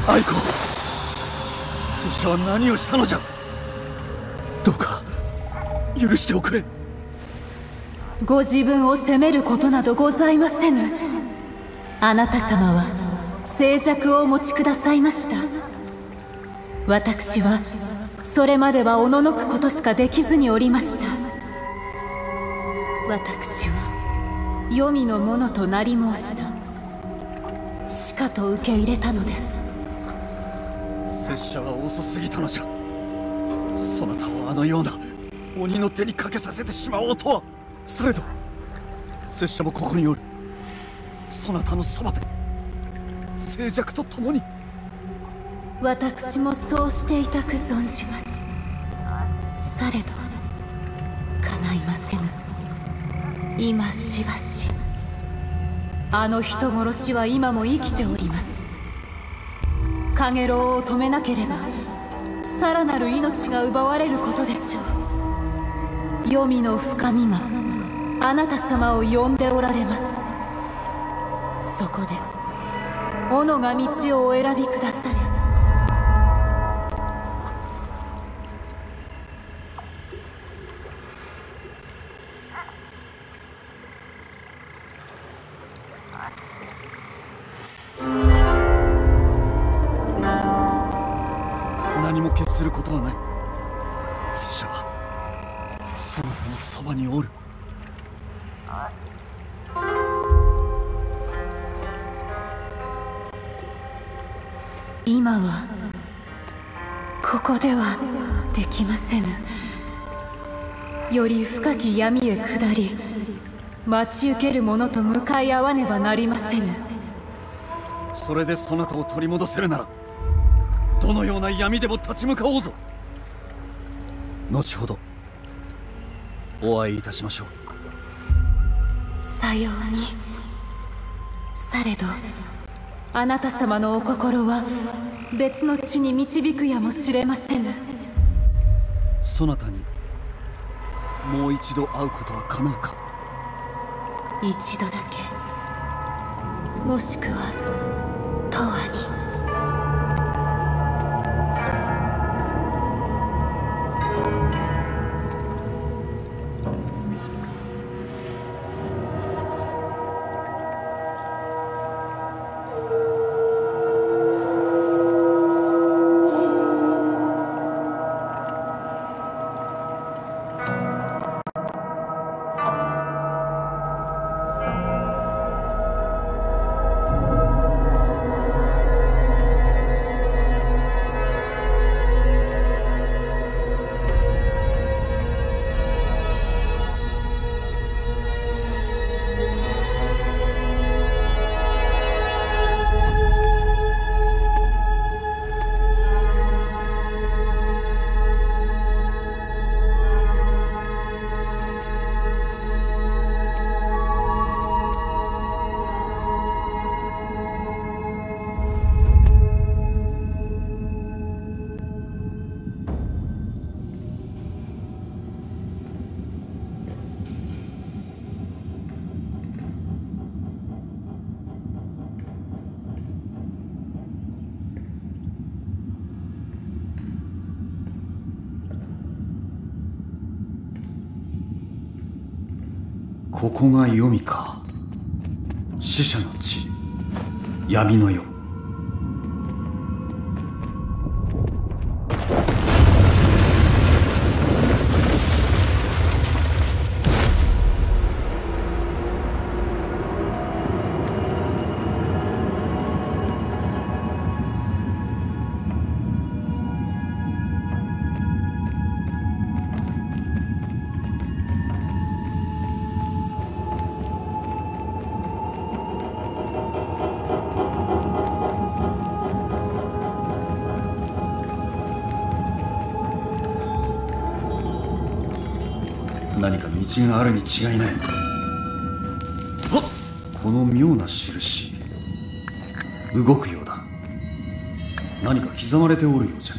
愛子、拙者は何をしたのじゃ。どうか許しておくれ。 ご自分を責めることなどございませぬ。あなた様は静寂をお持ちくださいました。私はそれまではおののくことしかできずにおりました。私は黄泉のものとなり申した。しかと受け入れたのです。 拙者は遅すぎたのじゃ。そなたをあのような鬼の手にかけさせてしまおうとは。されど拙者もここにおる。そなたのそばで静寂と共に。 私もそうしていたく存じます。されど叶いませぬ。今しばしあの人殺しは今も生きております。カゲロウを止めなければさらなる命が奪われることでしょう。黄泉の深みがあなた様を呼んでおられます。そこで斧が道をお選びくだされ。 何も決することはない。拙者はそなたのそばにおる。 今はここではできませぬ。より深き闇へ下り待ち受ける者と向かい合わねばなりませぬ。 それでそなたを取り戻せるならどのような闇でも立ち向かおうぞ。後ほどお会いいたしましょう。 さように。されどあなた様のお心は別の地に導くやもしれませぬ。 そなたにもう一度会うことは叶うか。 一度だけ、もしくは永遠に。 ここが黄泉か。死者の地、闇の世。何か道があるに違いない。はっ、この妙な印、動くようだ。何か刻まれておるようじゃ。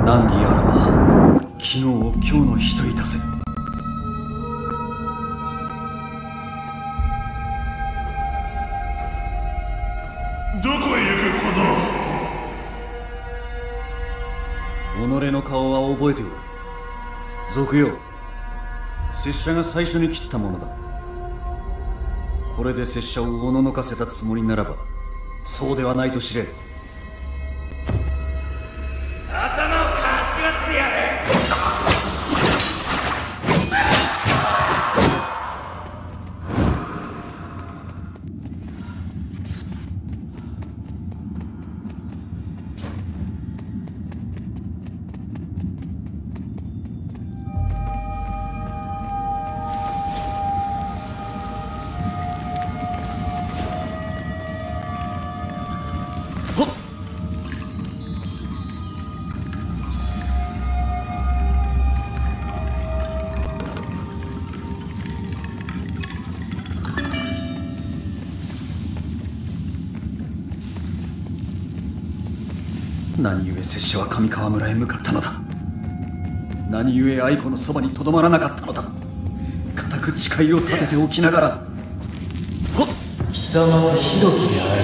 難儀あらば昨日を今日の日といたせ。 どこへ行く小僧。 己の顔は覚えておる。賊よ、拙者が最初に切ったものだ。これで拙者をおののかせたつもりならば、そうではないと知れ。 頭をかっちまってやれ。 何故拙者は上川村へ向かったのだ。何故愛子のそばにとどまらなかったのだ。固く誓いを立てておきながら。 貴様は広きであ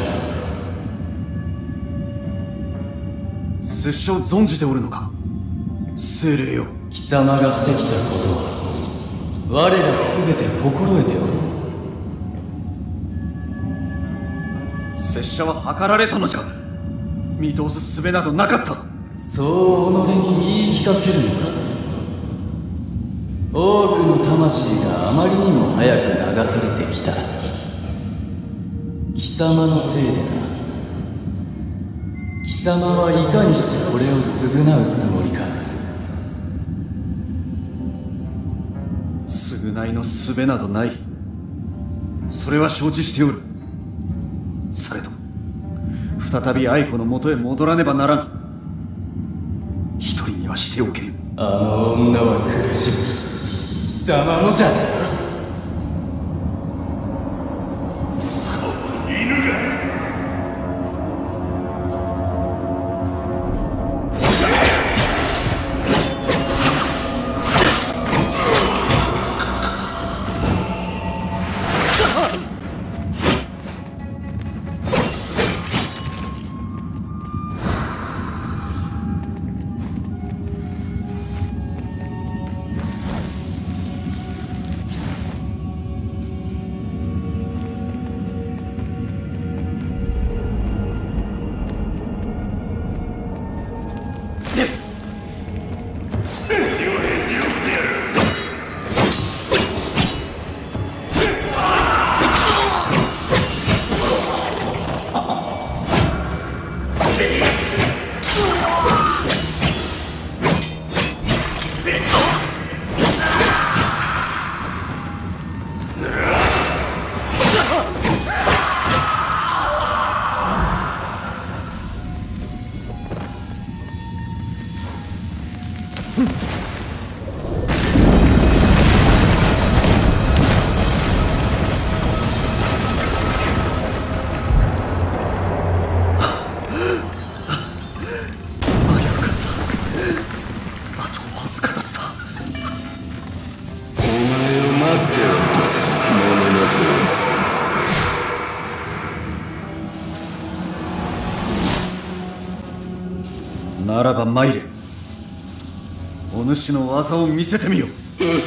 るな。 拙者を存じておるのか、精霊よ。 貴様がしてきたことは我ら全て心得ておる。 拙者は計られたのじゃ。見通す術などなかった。 そう己に言い聞かせるのか。多くの魂があまりにも早く流されてきた。貴様のせいでな。貴様はいかにしてこれを償うつもりか。 償いの術などない。それは承知しておる。されど再び愛子の元へ戻らねばならん。一人にはしておけん。 あの女は苦しむ。貴様のじゃ。 犬が。 ならば参れ。お主の技を見せてみよ。 遅すぎる。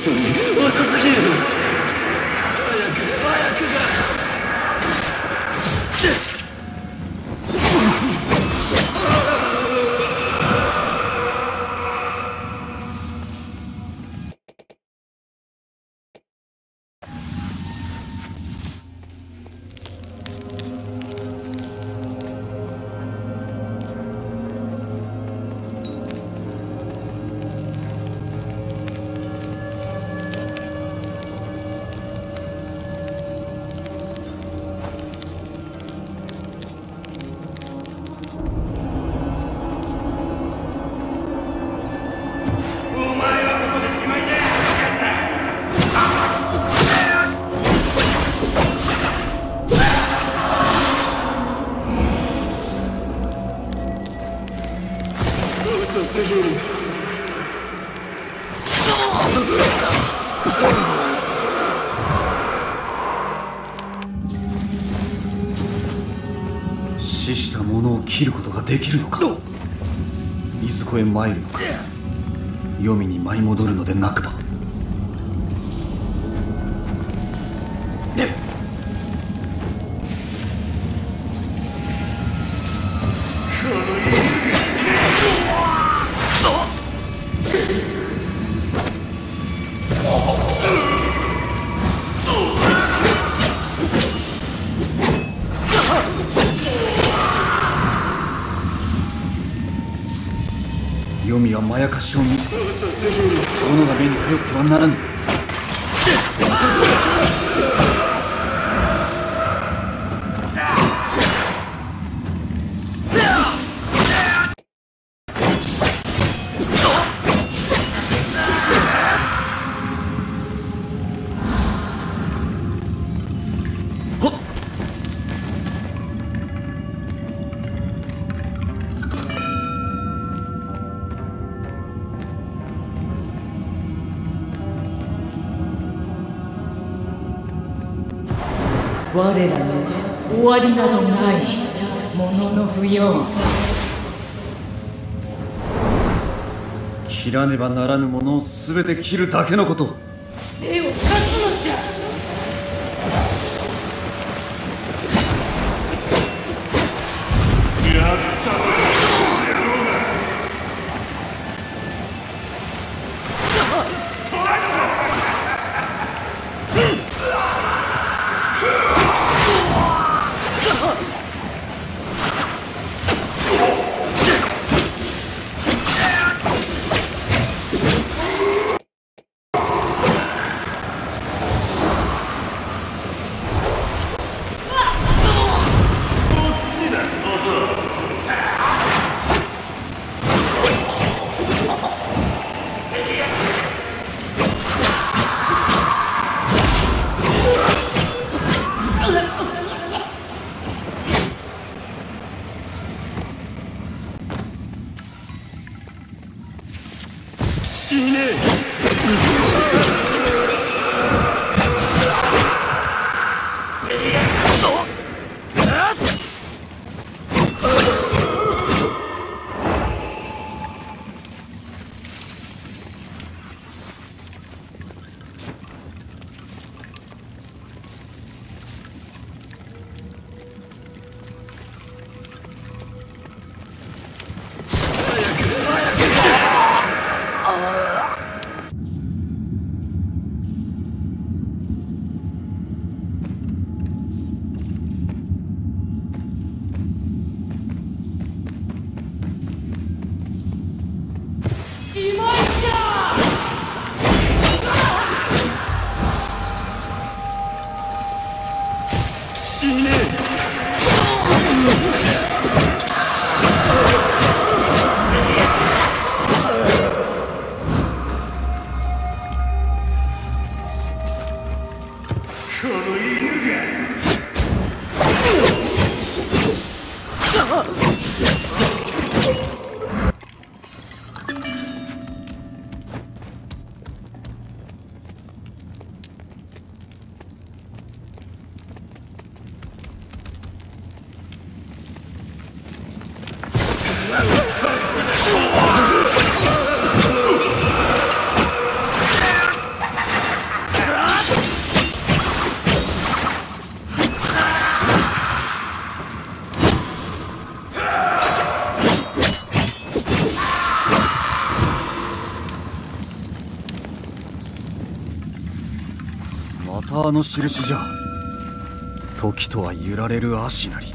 死した者を切ることができるのか。いずこへ参るのか。黄泉に舞い戻るのでなくば。黄泉はまやかしを見せ、殿が目に頼ってはならぬ。 我らの終わりなどないものの不要。 切らねばならぬものを全て切るだけのこと。 手を貸すのじゃ。 やったわ。 またあの印じゃ。時とは揺られる足なり。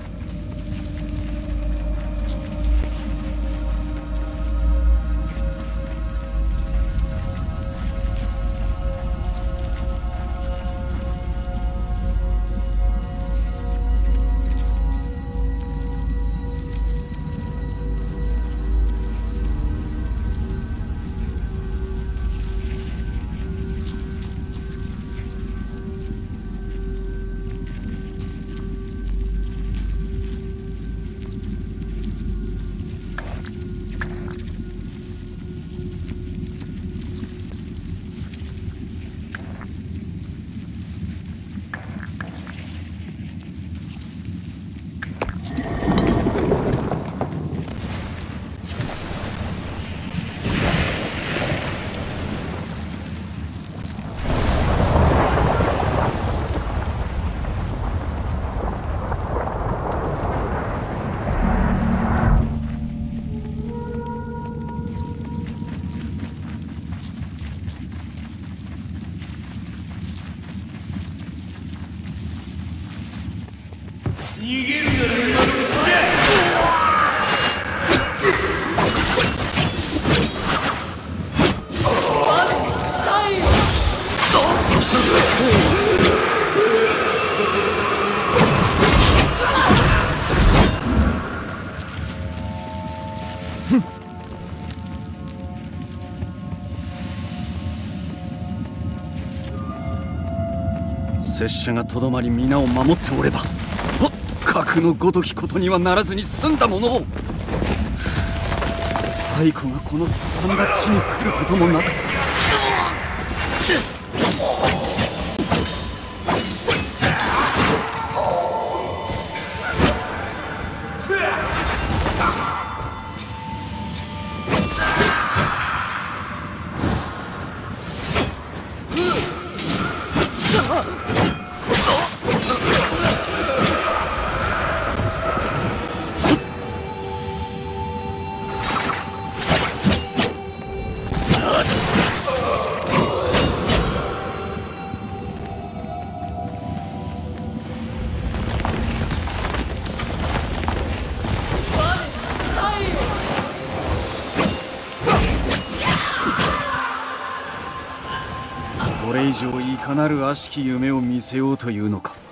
拙者がとどまり皆を守っておれば核のごときことにはならずに済んだものを、愛子がこのすさんだ地に来ることもなく。これ以上いかなる悪しき夢を見せようというのか。